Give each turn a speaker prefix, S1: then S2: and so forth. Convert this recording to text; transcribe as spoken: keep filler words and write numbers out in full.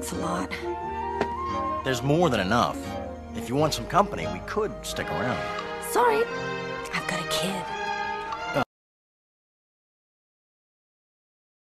S1: Thanks a lot.
S2: There's more than enough. If you want some company, we could stick around.
S1: Sorry,